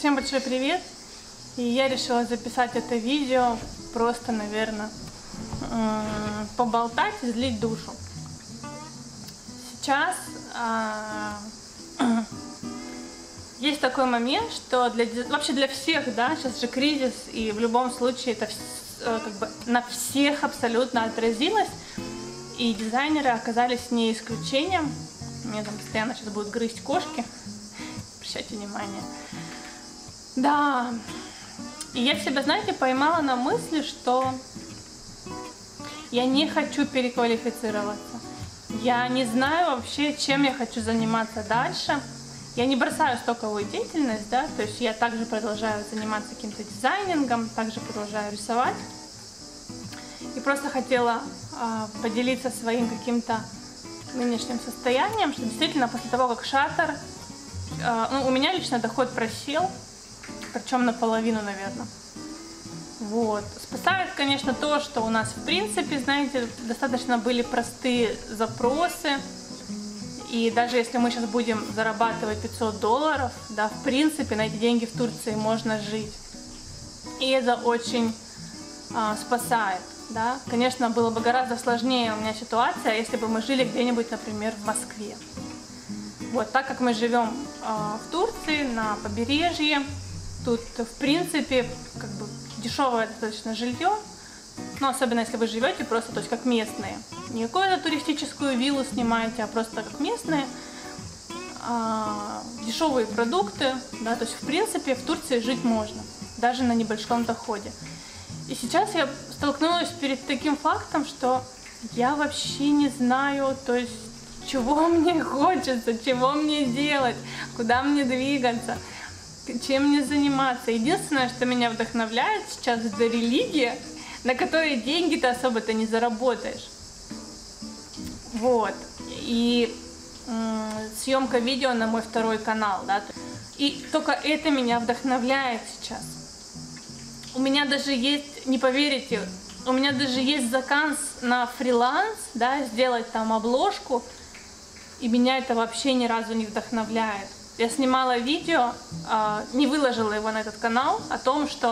Всем большой привет! И я решила записать это видео, просто, наверное, поболтать, излить душу. Сейчас есть такой момент, что вообще для всех, да, сейчас же кризис, и в любом случае это как бы на всех абсолютно отразилось, и дизайнеры оказались не исключением. Мне там постоянно сейчас будут грызть кошки, обращайте внимание. Да, и я себя, знаете, поймала на мысли, что я не хочу переквалифицироваться. Я не знаю вообще, чем я хочу заниматься дальше. Я не бросаю стоковую деятельность, да, то есть я также продолжаю заниматься каким-то дизайнингом, также продолжаю рисовать. И просто хотела поделиться своим каким-то нынешним состоянием, что действительно после того, как Shutter, у меня лично доход просел, причем наполовину, наверное. Вот. Спасает, конечно, то, что у нас, в принципе, знаете, достаточно были простые запросы. И даже если мы сейчас будем зарабатывать $500, да, в принципе, на эти деньги в Турции можно жить. И это очень спасает. Да. Конечно, было бы гораздо сложнее у меня ситуация, если бы мы жили где-нибудь, например, в Москве. Вот, так как мы живем в Турции, на побережье, тут, в принципе, как бы дешевое достаточно жилье, но особенно если вы живете просто, то есть как местные. Не какую-то туристическую виллу снимаете, а просто как местные. Дешевые продукты, да, то есть в принципе в Турции жить можно, даже на небольшом доходе. И сейчас я столкнулась перед таким фактом, что я вообще не знаю, то есть чего мне хочется, чего мне делать, куда мне двигаться, чем мне заниматься. Единственное, что меня вдохновляет сейчас, это религия, на которой деньги-то особо-то не заработаешь. Вот. И съемка видео на мой второй канал, да. И только это меня вдохновляет сейчас. У меня даже есть, не поверите, у меня даже есть заказ на фриланс, да, сделать там обложку, и меня это вообще ни разу не вдохновляет. Я снимала видео, не выложила его на этот канал, о том, что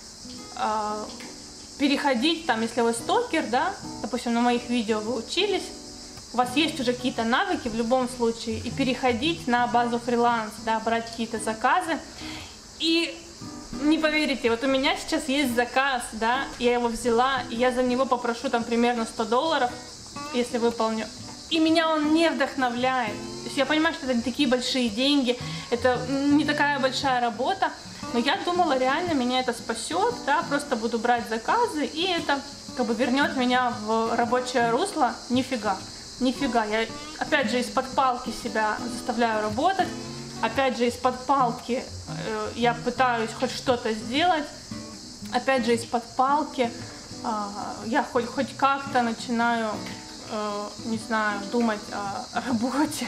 переходить, там, если вы стокер, да, допустим, на моих видео вы учились, у вас есть уже какие-то навыки в любом случае, и переходить на базу фриланс, да, брать какие-то заказы. И не поверите, вот у меня сейчас есть заказ, да, я его взяла, и я за него попрошу там примерно $100, если выполню. И меня он не вдохновляет. То есть я понимаю, что это не такие большие деньги, это не такая большая работа, но я думала, реально меня это спасет, да, просто буду брать заказы, и это как бы вернет меня в рабочее русло. Нифига, нифига. Я опять же из-под палки себя заставляю работать, опять же из-под палки я пытаюсь хоть что-то сделать, опять же из-под палки я хоть как-то начинаю, не знаю, думать о работе.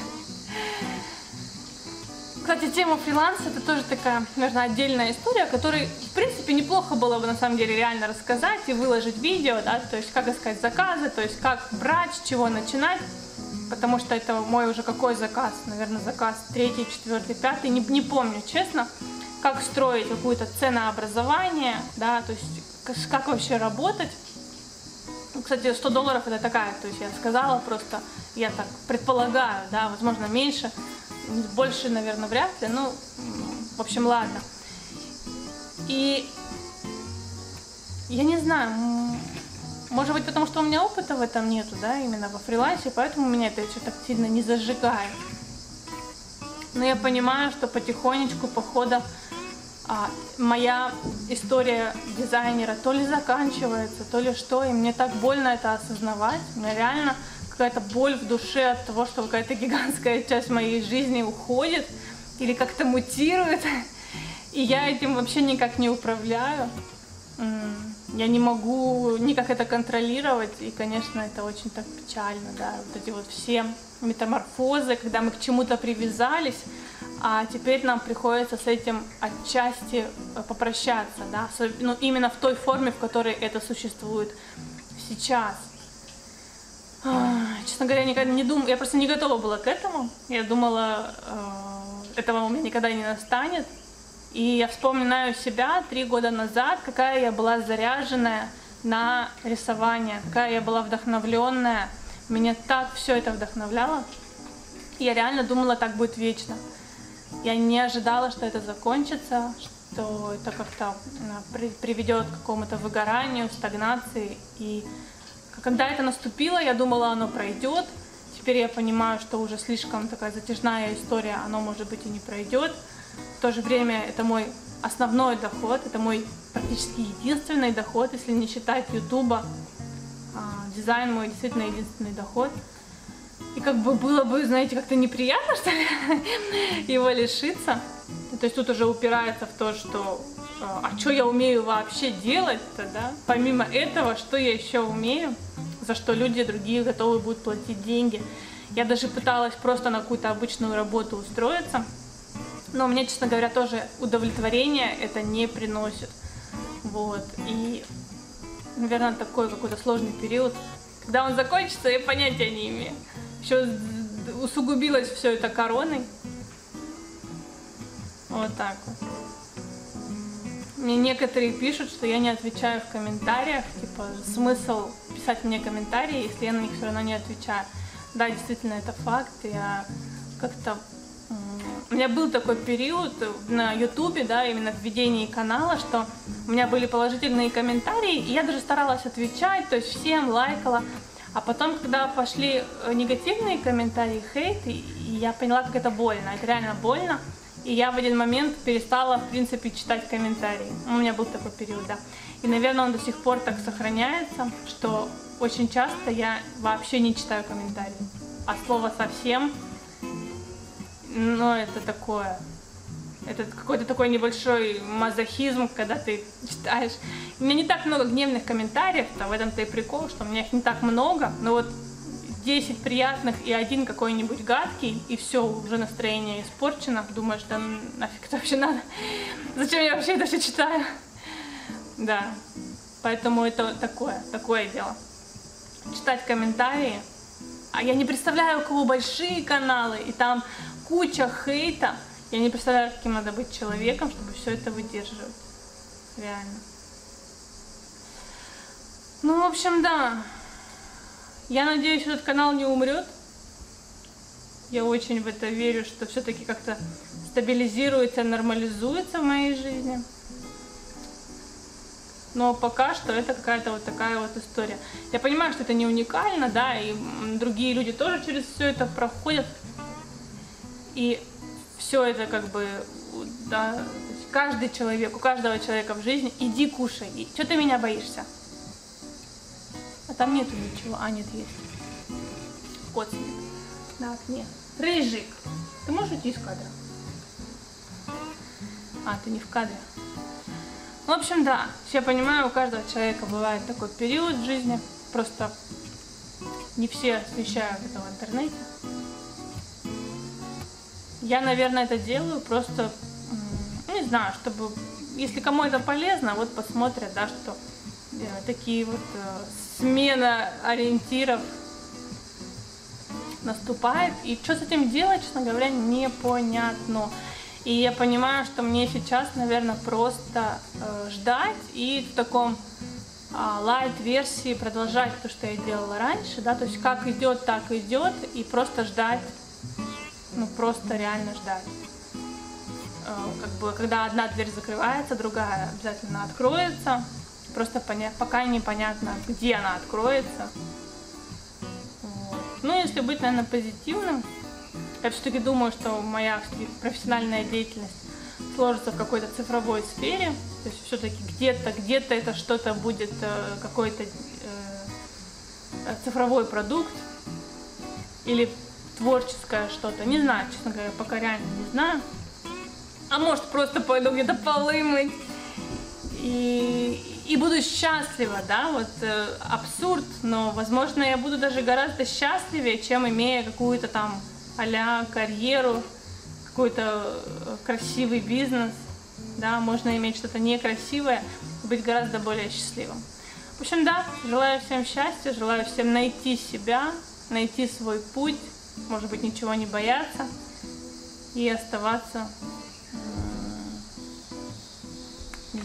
Кстати, тема фриланса — это тоже такая, наверное, отдельная история, о которой, в принципе, неплохо было бы, на самом деле, реально рассказать и выложить видео, да, то есть как искать заказы, то есть как брать, с чего начинать, потому что это мой уже какой заказ, наверное, заказ 3-й, 4-й, 5-й, не помню, честно, как строить какое-то ценообразование, да, то есть как вообще работать. Кстати, $100 это такая, то есть я сказала просто, я так предполагаю, да, возможно, меньше, больше, наверное, вряд ли, ну, в общем, ладно. И я не знаю, может быть, потому что у меня опыта в этом нету, да, именно во фрилансе, поэтому меня это еще так сильно не зажигает. Но я понимаю, что потихонечку, по ходу, моя история дизайнера то ли заканчивается, то ли что, и мне так больно это осознавать. У меня реально какая-то боль в душе от того, что какая-то гигантская часть моей жизни уходит или как-то мутирует, и я этим вообще никак не управляю. Я не могу никак это контролировать, и, конечно, это очень так печально, да, вот эти вот все метаморфозы, когда мы к чему-то привязались, а теперь нам приходится с этим отчасти попрощаться, да, ну, именно в той форме, в которой это существует сейчас. Честно говоря, никогда не думала, я просто не готова была к этому. Я думала, этого у меня никогда не настанет. И я вспоминаю себя 3 года назад, какая я была заряженная на рисование, какая я была вдохновленная. Меня так все это вдохновляло. Я реально думала, так будет вечно. Я не ожидала, что это закончится, что это как-то приведет к какому-то выгоранию, стагнации. И когда это наступило, я думала, оно пройдет. Теперь я понимаю, что уже слишком такая затяжная история, оно, может быть, и не пройдет. В то же время это мой основной доход, это мой практически единственный доход, если не считать Ютуба. Дизайн мой действительно единственный доход. И как бы было бы, знаете, как-то неприятно, что ли, его лишиться. То есть тут уже упирается в то, что а что я умею вообще делать-то, да? Помимо этого, что я еще умею, за что люди другие готовы будут платить деньги. Я даже пыталась просто на какую-то обычную работу устроиться, но мне, честно говоря, тоже удовлетворение это не приносит. Вот. И, наверное, такой какой-то сложный период. Когда он закончится, я понятия не имею. Еще усугубилось все это короной. Вот так вот. Мне некоторые пишут, что я не отвечаю в комментариях. Типа, смысл писать мне комментарии, если я на них все равно не отвечаю. Да, действительно, это факт. Я как-то... У меня был такой период на Ютубе, да, именно в ведении канала, что у меня были положительные комментарии, и я даже старалась отвечать, то есть всем лайкала. А потом, когда пошли негативные комментарии, хейт, и я поняла, как это больно, это реально больно. И я в один момент перестала, в принципе, читать комментарии. У меня был такой период, да. И, наверное, он до сих пор так сохраняется, что очень часто я вообще не читаю комментарии. От слова совсем. Но это такое... Это какой-то такой небольшой мазохизм, когда ты читаешь. У меня не так много гневных комментариев-то, в этом-то и прикол, что у меня их не так много, но вот 10 приятных и один какой-нибудь гадкий, и все, уже настроение испорчено. Думаешь, да нафиг это вообще надо? Зачем я вообще это все читаю? Да, поэтому это такое дело. Читать комментарии. А я не представляю, у кого большие каналы, и там куча хейта. Я не представляю, каким надо быть человеком, чтобы все это выдерживать. Реально. Ну, в общем, да. Я надеюсь, этот канал не умрет. Я очень в это верю, что все-таки как-то стабилизируется, нормализуется в моей жизни. Но пока что это какая-то вот такая вот история. Я понимаю, что это не уникально, да, и другие люди тоже через все это проходят. И все это как бы, да, каждый человек, у каждого человека в жизни, иди кушай. И что ты меня боишься? А там нету ничего. А, нет, есть. Кот сидит на окне. Рыжик, ты можешь уйти из кадра? А, ты не в кадре. В общем, да, я понимаю, у каждого человека бывает такой период в жизни. Просто не все освещают это в интернете. Я, наверное, это делаю просто, не знаю, чтобы, если кому это полезно, вот посмотрят, да, что такие вот смена ориентиров наступает. И что с этим делать, честно говоря, непонятно. И я понимаю, что мне сейчас, наверное, просто ждать и в таком лайт-версии продолжать то, что я делала раньше, да, то есть как идет, так идет, и просто ждать. Ну, просто реально ждать. Как бы, когда одна дверь закрывается, другая обязательно откроется. Просто пока непонятно, где она откроется. Вот. Ну, если быть, наверное, позитивным, я все-таки думаю, что моя профессиональная деятельность сложится в какой-то цифровой сфере. То есть все-таки где-то это что-то будет, какой-то цифровой продукт. Или творческое что-то, не знаю, честно говоря, пока реально не знаю. А может, просто пойду где-то полы мыть и буду счастлива, да, вот абсурд, но, возможно, я буду даже гораздо счастливее, чем имея какую-то там а-ля карьеру, какой-то красивый бизнес, да, можно иметь что-то некрасивое и быть гораздо более счастливым. В общем, да, желаю всем счастья, желаю всем найти себя, найти свой путь, может быть, ничего не бояться и оставаться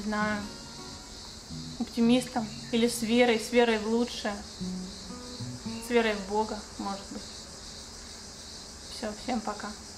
знаю, оптимистом или с верой в лучшее, с верой в Бога, может быть. Все, всем пока.